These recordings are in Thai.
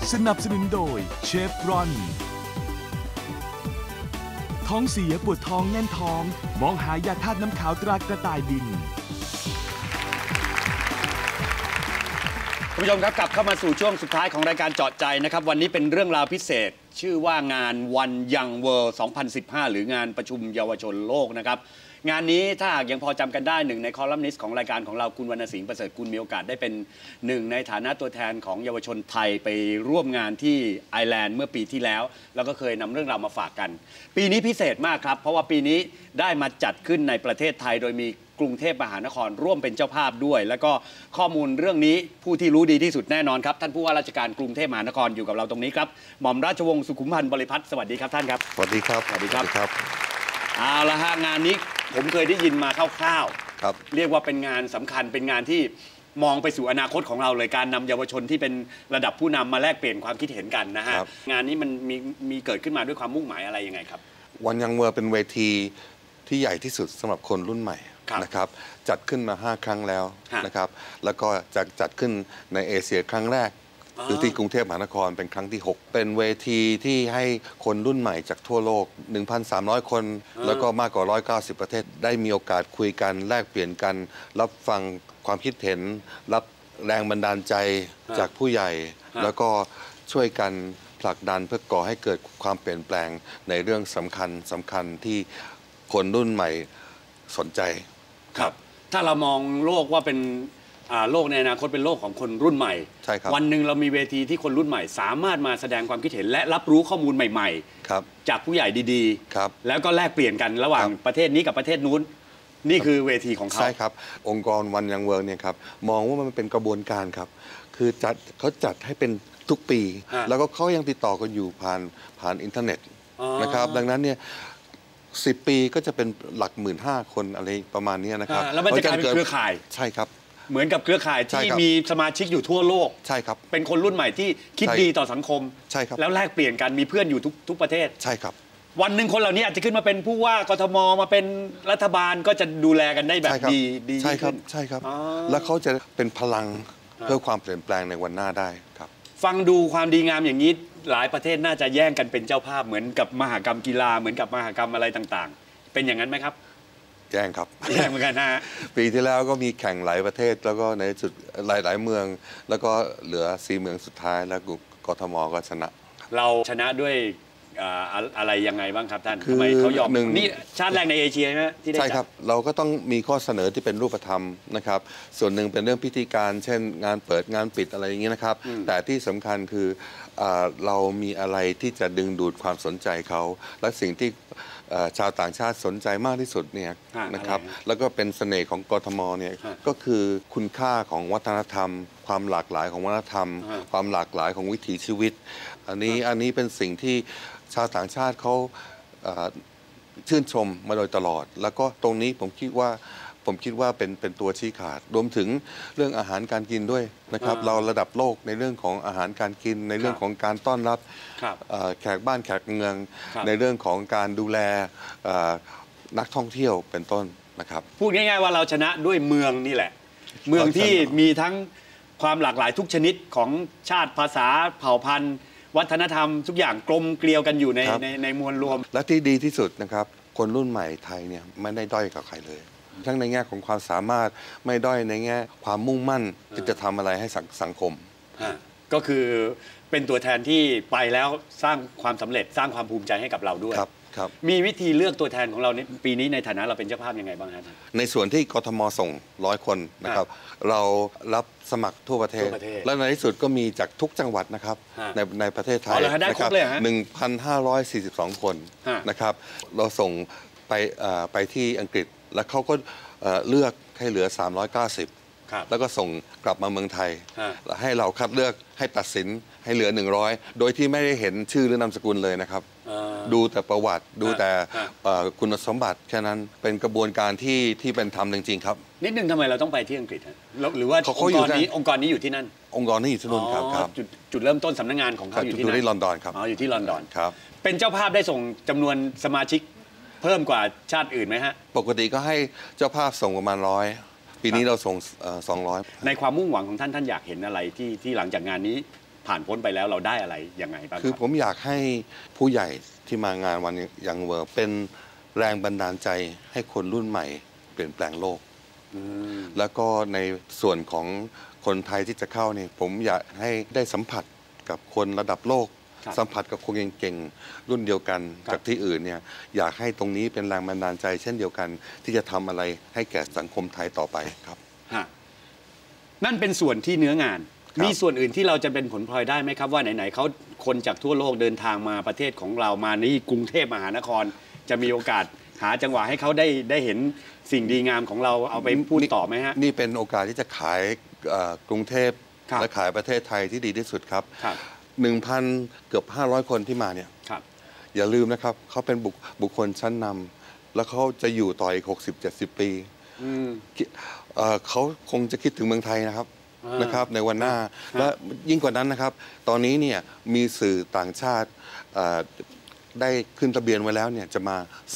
สนับสนุนโดยเชฟรอนท้องเสียปวดท้องแน่นท้องมองหายาธาตุน้ำขาวตรากระต่ายบินคุณผู้ชมครับกลับเข้ามาสู่ช่วงสุดท้ายของรายการเจาะใจนะครับวันนี้เป็นเรื่องราวพิเศษชื่อว่างานวันยังเวิลด์ 2015 หรืองานประชุมเยาวชนโลกนะครับงานนี้ถ้าหากยังพอจำกันได้หนึ่งในคอลัมนิสต์ของรายการของเราคุณวรรณสิงห์ประเสริฐกุลมีโอกาสได้เป็นหนึ่งในฐานะตัวแทนของเยาวชนไทยไปร่วมงานที่ไอร์แลนด์เมื่อปีที่แล้วแล้วก็เคยนำเรื่องราวมาฝากกันปีนี้พิเศษมากครับเพราะว่าปีนี้ได้มาจัดขึ้นในประเทศไทยโดยมีกรุงเทพมหานครร่วมเป็นเจ้าภาพด้วยแล้วก็ข้อมูลเรื่องนี้ผู้ที่รู้ดีที่สุดแน่นอนครับท่านผู้ว่าราชการกรุงเทพมหานครอยู่กับเราตรงนี้ครับหม่อมราชวงศ์สุขุมพันธ์บริพัตรสวัสดีครับท่านครับสวัสดีครับสวัสดีครับเอาละฮะงานนี้ผมเคยได้ยินมาคร่าวๆครับเรียกว่าเป็นงานสำคัญเป็นงานที่มองไปสู่อนาคตของเราเลยการนำเยาวชนที่เป็นระดับผู้นำมาแลกเปลี่ยนความคิดเห็นกันนะฮะงานนี้มันมีเกิดขึ้นมาด้วยความมุ่งหมายอะไรยังไงครับวันยังเวิลด์เป็นเวทีที่ใหญ่ที่สุดสำหรับคนรุ่นใหม่นะครับจัดขึ้นมา5 ครั้งแล้วนะครับแล้วก็จะจัดขึ้นในเอเชียครั้งแรกอยู่ที่กรุงเทพมหานครเป็นครั้งที่6เป็นเวทีที่ให้คนรุ่นใหม่จากทั่วโลก 1,300 คนแล้วก็มากกว่า190ประเทศได้มีโอกาสคุยกันแลกเปลี่ยนกันรับฟังความคิดเห็นรับแรงบันดาลใจจากผู้ใหญ่แล้วก็ช่วยกันผลักดันเพื่อก่อให้เกิดความเปลี่ยนแปลงในเรื่องสำคัญที่คนรุ่นใหม่สนใจครับถ้าเรามองโลกว่าเป็นโลกในอนาคตเป็นโลกของคนรุ่นใหม่ใช่ครับวันหนึ่งเรามีเวทีที่คนรุ่นใหม่สามารถมาแสดงความคิดเห็นและรับรู้ข้อมูลใหม่ๆจากผู้ใหญ่ดีๆแล้วก็แลกเปลี่ยนกันระหว่างประเทศนี้กับประเทศนู้นนี่คือเวทีของเขาใช่ครับองค์กรวันยังเวิลด์เนี่ยครับมองว่ามันเป็นกระบวนการครับคือเขาจัดให้เป็นทุกปีแล้วก็เขายังติดต่อกันอยู่ผ่านอินเทอร์เน็ตนะครับดังนั้นเนี่ย10 ปีก็จะเป็นหลัก15,000 คนอะไรประมาณนี้นะครับแล้วมันจะกลายเป็นเครือข่ายใช่ครับเหมือนกับเครือข่ายที่มีสมาชิกอยู่ทั่วโลกใช่ครับเป็นคนรุ่นใหม่ที่คิดดีต่อสังคมใช่ครับแล้วแลกเปลี่ยนกันมีเพื่อนอยู่ทุกประเทศใช่ครับวันหนึ่งคนเหล่านี้อาจจะขึ้นมาเป็นผู้ว่ากทมมาเป็นรัฐบาลก็จะดูแลกันได้แบบดีใช่ครับใช่ครับแล้วเขาจะเป็นพลังเพื่อความเปลี่ยนแปลงในวันหน้าได้ครับฟังดูความดีงามอย่างนี้หลายประเทศน่าจะแย่งกันเป็นเจ้าภาพเหมือนกับมหกรรมกีฬาเหมือนกับมหกรรมอะไรต่างๆเป็นอย่างนั้นไหมครับแย่งครับแย่งเหมือนกันนะปีที่แล้วก็มีแข่งหลายประเทศแล้วก็ในจุดหลายเมืองแล้วก็เหลือ4 เมืองสุดท้ายแล้วกทมก็ชนะเราชนะด้วยอะไรยังไงบ้างครับท่านทำไมเขายอมนี่ชาติแรกในเอเชียใช่ไหมที่ได้ใช่ครับเราก็ต้องมีข้อเสนอที่เป็นรูปธรรมนะครับส่วนหนึ่งเป็นเรื่องพิธีการเช่นงานเปิดงานปิดอะไรอย่างนี้นะครับแต่ที่สำคัญคือเรามีอะไรที่จะดึงดูดความสนใจเขาและสิ่งที่ชาวต่างชาติสนใจมากที่สุดเนี่ยนะครับแล้วก็เป็นเสน่ห์ของกทมเนี่ยก็คือคุณค่าของวัฒนธรรมความหลากหลายของวัฒนธรรมความหลากหลายของวิถีชีวิตอันนี้เป็นสิ่งที่ชาวต่างชาติเขาชื่นชมมาโดยตลอดแล้วก็ตรงนี้ผมคิดว่าเป็นตัวชี้ขาดรวมถึงเรื่องอาหารการกินด้วยนะครับเราระดับโลกในเรื่องของอาหารการกินในเรื่องของการต้อนรับแขกบ้านแขกเมืองในเรื่องของการดูแลนักท่องเที่ยวเป็นต้นนะครับพูดง่ายๆว่าเราชนะด้วยเมืองนี่แหละเมืองที่มีทั้งความหลากหลายทุกชนิดของชาติภาษาเผ่าพันธุ์วัฒนธรรมทุกอย่างกลมเกลียวกันอยู่ในมวลรวมและที่ดีที่สุดนะครับคนรุ่นใหม่ไทยเนี่ยไม่ได้ด้อยกับใครเลยทั้งในแง่ของความสามารถไม่ด้อยในแง่ความมุ่งมั่นที่จะทำอะไรให้สังคมก็คือเป็นตัวแทนที่ไปแล้วสร้างความสำเร็จสร้างความภูมิใจให้กับเราด้วยมีวิธีเลือกตัวแทนของเราในปีนี้ในฐานะเราเป็นเจ้าภาพยังไงบ้างครับในส่วนที่กทมส่ง100 คนนะครับเรารับสมัครทั่วประเทศและในที่สุดก็มีจากทุกจังหวัดนะครับในประเทศไทยนะครับ 1,542 คนนะครับเราส่งไปที่อังกฤษแล้วเขาก็เลือกให้เหลือ390แล้วก็ส่งกลับมาเมืองไทยให้เราคัดเลือกให้ตัดสินให้เหลือ100โดยที่ไม่ได้เห็นชื่อหรือนามสกุลเลยนะครับดูแต่ประวัติดูแต่คุณสมบัติแค่นั้นเป็นกระบวนการที่เป็นธรรมจริงๆครับนิดนึงทำไมเราต้องไปที่อังกฤษหรือว่าองค์กรนี้อยู่ที่นั่นองค์กรนี้อยู่ที่นู่นครับจุดเริ่มต้นสำนักงานของเขาอยู่ที่นั่นที่ลอนดอนครับอยู่ที่ลอนดอนครับเป็นเจ้าภาพได้ส่งจำนวนสมาชิกเพิ่มกว่าชาติอื่นไหมฮะปกติก็ให้เจ้าภาพส่งประมาณ100ปีนี้เราส่ง200 ในความมุ่งหวังของท่านอยากเห็นอะไรที่หลังจากงานนี้ผ่านพ้นไปแล้วเราได้อะไรยังไงบ้างคือครับผมอยากให้ผู้ใหญ่ที่มางานวันยังเวอร์เป็นแรงบันดาลใจให้คนรุ่นใหม่เปลี่ยนแปลงโลก แล้วก็ในส่วนของคนไทยที่จะเข้าเนี่ยผมอยากให้ได้สัมผัสกับคนระดับโลกครับสัมผัสกับคนเก่งๆรุ่นเดียวกันครับจากที่อื่นเนี่ยอยากให้ตรงนี้เป็นแรงบันดาลใจเช่นเดียวกัน ที่จะทำอะไรให้แก่สังคมไทยต่อไปครับฮะนั่นเป็นส่วนที่เนื้องานครับมีส่วนอื่นที่เราจะเป็นผลพลอยได้ไหมครับว่าไหนๆเขาคนจากทั่วโลกเดินทางมาประเทศของเรามานี่กรุงเทพมหานคร จะมีโอกาสหาจังหวะให้เขาได้เห็นสิ่งดีงามของเราเอาไปพูดต่อไหมฮะนี่เป็นโอกาสที่จะขายกรุงเทพครับและขายประเทศไทยที่ดีที่สุดครับครับ 1,000 เกือบ 500 คนที่มาเนี่ยครับอย่าลืมนะครับเขาเป็นบุคคลชั้นนำแล้วเขาจะอยู่ต่ออีก 60-70 ปีอืมเขาคงจะคิดถึงเมืองไทยนะครับอ่านนะครับในวันหน้า และยิ่งกว่านั้นนะครับ ตอนนี้เนี่ยมีสื่อต่างชาติได้ขึ้นทะเบียนไว้แล้วเนี่ยจะมา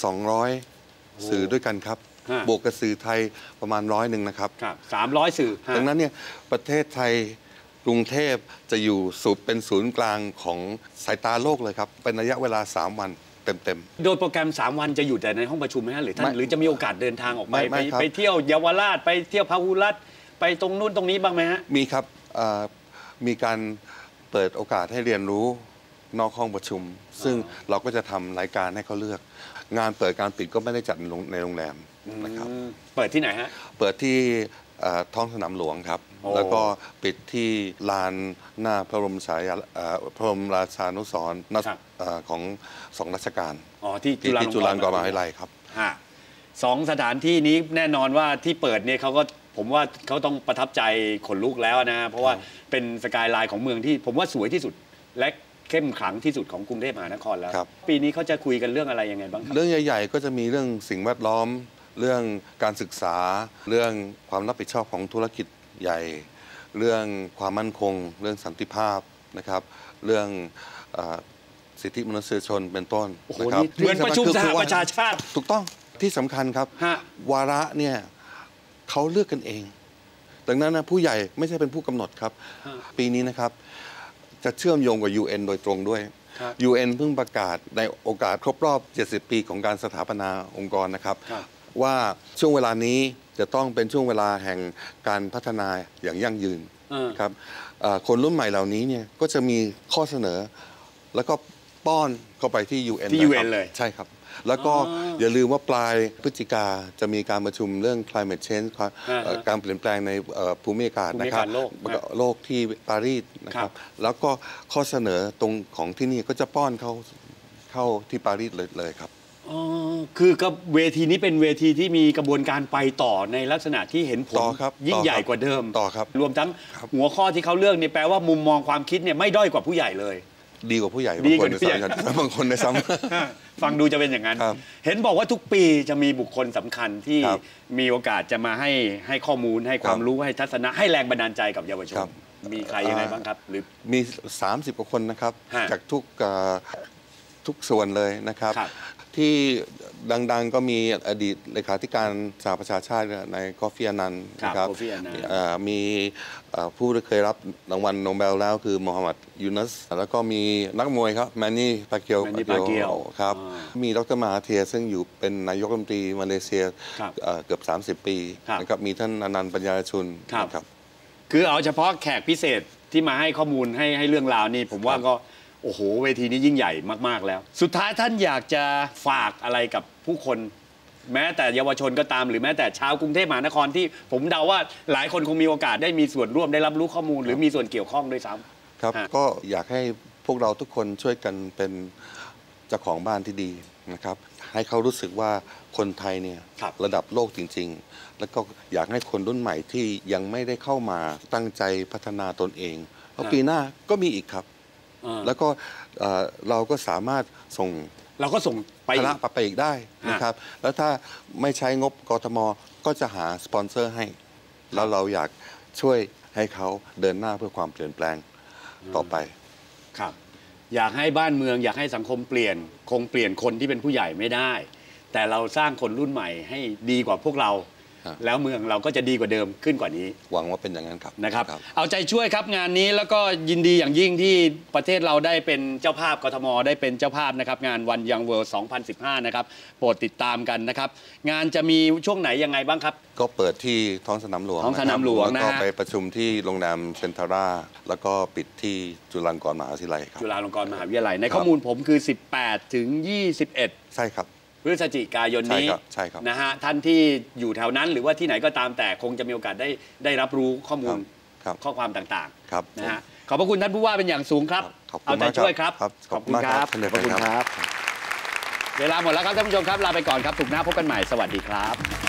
200 สื่อด้วยกันครับฮะบวกกับสื่อไทยประมาณ100นะครับครับ300 สื่อฮะดังนั้นเนี่ยประเทศไทยกรุงเทพจะอยู่เป็นศูนย์กลางของสายตาโลกเลยครับ เป็นระยะเวลา 3 วันเต็มโดยโปรแกรม 3 วันจะอยู่แต่ในห้องประชุมไหมฮะหรือท่านไม่หรือจะมีโอกาสเดินทางออกไปไม่ครับไปเที่ยวเยาวราชไปเที่ยวพหุรัตน์ไปตรงนู้นตรงนี้บ้างไหมฮะๆ มีครับมีการเปิดโอกาสให้เรียนรู้นอกห้องประชุม ซึ่งเราก็จะทำรายการให้เขาเลือก งานเปิดการปิดก็ไม่ได้จัดในโรงแรมนะครับเปิดที่ไหนฮะเปิดที่ท้องสนามหลวงครับโอ้แล้วก็ปิดที่ลานหน้าพระบรมฉายาพระบรมราชานุสรณ์ของสองราชการอ๋อที่ที่จุฬาลงกรณ์มหาวิทยาลัยครับฮะสองสถานที่นี้แน่นอนว่าที่เปิดเนี่ยเขาก็ผมว่าเขาต้องประทับใจขนลุกแล้วนะเพราะว่าเป็นสกายไลน์ของเมืองที่ผมว่าสวยที่สุดและเข้มขลังที่สุดของกรุงเทพมหานครแล้วครับปีนี้เขาจะคุยกันเรื่องอะไรยังไงบ้างครับเรื่องใหญ่ๆ ก็จะมีเรื่องสิ่งแวดล้อม เรื่องการศึกษา เรื่องความรับผิดชอบของธุรกิจใหญ่ เรื่องความมั่นคง เรื่องสันติภาพนะครับ เรื่องสิทธิมนุษยชนเป็นต้นโอ้โหนะครับนี่เหมือนประชุมสหประชาชาติถูกต้องที่สำคัญครับฮะวาระเนี่ยเขาเลือกกันเอง ดังนั้นนะผู้ใหญ่ไม่ใช่เป็นผู้กำหนดครับ ปีนี้นะครับจะเชื่อมโยงกับ UN โดยตรงด้วยครับ UN เพิ่งประกาศในโอกาสครบรอบ 70 ปีของการสถาปนาองค์กรนะครับครับว่าช่วงเวลานี้จะต้องเป็นช่วงเวลาแห่งการพัฒนาอย่างยั่งยืนครับคนรุ่นใหม่เหล่านี้เนี่ยก็จะมีข้อเสนอ แล้วก็ป้อนเข้าไปที่ UN ที่นะค UN รับเลยใช่ครับ แล้วก็อย่าลืมว่าปลายพฤศจิกาจะมีการประชุมเรื่อง climate change การเปลี่ยนแปลงในภูมิอากาศนะครับภูมิอากาศโลกโลกที่ปารีสนะครับ แล้วก็ข้อเสนอตรงของที่นี่ก็จะป้อนเข้าที่ปารีสเลยครับอ๋อคือกับเวทีนี้เป็นเวทีที่มีกระบวนการไปต่อในลักษณะที่เห็นผลต่อครับยิ่งใหญ่กว่าเดิมต่อครับรวมทั้งครับหัวข้อที่เขาเลือกเนี่ยแปลว่ามุมมองความคิดเนี่ยไม่ด้อยกว่าผู้ใหญ่เลยดีกว่าผู้ใหญ่ดีบางกคว่าน ผู้ใหญ่บางคนในซ้ำฟังดูจะเป็นอย่างนั้นครับเห็นบอกว่าทุกปีจะมีบุคคลสำคัญที่ครับมีโอกาสจะมาให้ข้อมูลให้ความครับรู้ให้ทัศนะให้แรงบันดาลใจกับเยาวชครันบมีใครยังไงบ้างครับ หรือมี 30 กว่าคนนะครับฮะจากทุกส่วนเลยนะครับครับที่ดังๆก็มีอดีตเลขาธิการสหประชาชาติในกอฟฟี่อนันต์นะครับโคฟี่อันนันต์มีผู้ที่เคยรับรางวัลโนเบลแล้วคือโมฮัมหมัดยูนัสแล้วก็มีนักมวยครับแมนนี่ปาเกียว Manny Pacquiao ครับอ่ามีดรมาฮาเทียซึ่งอยู่เป็นนายกรัฐมนตรีมาเลเซียครับเกือบ 30 ปีครับนะครับมีท่านอนันต์ปัญญาชุนครับนะครับคือเอาเฉพาะแขกพิเศษที่มาให้ข้อมูลให้เรื่องราวนี่ผมว่าก็โอ้โหเวทีนี้ยิ่งใหญ่มากๆแล้ว สุดท้ายท่านอยากจะฝากอะไรกับผู้คน แม้แต่เยาวชนก็ตามหรือแม้แต่ชาวกรุงเทพมหานครที่ผมเดาว่าหลายคนคงมีโอกาสได้มีส่วนร่วมได้รับรู้ข้อมูล หรือมีส่วนเกี่ยวข้องด้วยซ้ำครับฮะก็อยากให้พวกเราทุกคนช่วยกันเป็นเจ้าของบ้านที่ดีนะครับ ให้เขารู้สึกว่าคนไทยเนี่ยครับระดับโลกจริง ๆ แล้วก็อยากให้คนรุ่นใหม่ที่ยังไม่ได้เข้ามาตั้งใจพัฒนาตนเอง เพราะปีหน้าก็มีอีกครับ แล้วก็เราก็สามารถส่งเราก็ส่งไปคณะไปอีกได้นะครับ แล้วถ้าไม่ใช้งบกทมก็จะหาสปอนเซอร์ให้ แล้วเราอยากช่วยให้เขาเดินหน้าเพื่อความเปลี่ยนแปลงต่อไปครับอยากให้บ้านเมืองอยากให้สังคมเปลี่ยนคงเปลี่ยนคนที่เป็นผู้ใหญ่ไม่ได้ แต่เราสร้างคนรุ่นใหม่ให้ดีกว่าพวกเราแล้วเมืองเราก็จะดีกว่าเดิมขึ้นกว่านี้หวังว่าเป็นอย่างนั้นครับนะครับเอาใจช่วยครับงานนี้แล้วก็ยินดีอย่างยิ่งที่ประเทศเราได้เป็นเจ้าภาพกทมได้เป็นเจ้าภาพนะครับงานวันยังเวิลด์ 2015 นะครับโปรดติดตามกันนะครับงานจะมีช่วงไหนยังไงบ้างครับก็เปิดที่ท้องสนามหลวงท้องสนามหลวงนะฮะแล้วก็ไปประชุมที่โรงแรมเซนทาร่าแล้วก็ปิดที่จุฬาลงกรณ์มหาวิทยาลัยครับจุฬาลงกรณ์มหาวิทยาลัยในข้อมูลผมคือ 18 ถึง 21 ใช่ครับพฤศจิกายนนี้ใช่ครับนะฮะท่านที่อยู่แถวนั้นหรือว่าที่ไหนก็ตามแต่คงจะมีโอกาสได้รับรู้ข้อมูลครับข้อความต่างครับๆนะฮะขอบพระคุณท่านผู้ว่าเป็นอย่างสูงครับขอบคุเอาณใจมากช่วยครับขอบคุณครับขอบคุณครับเวลาหมดแล้วครับท่านผู้ชมครับลาไปก่อนครับถูกหน้าพบกันใหม่สวัสดีครับ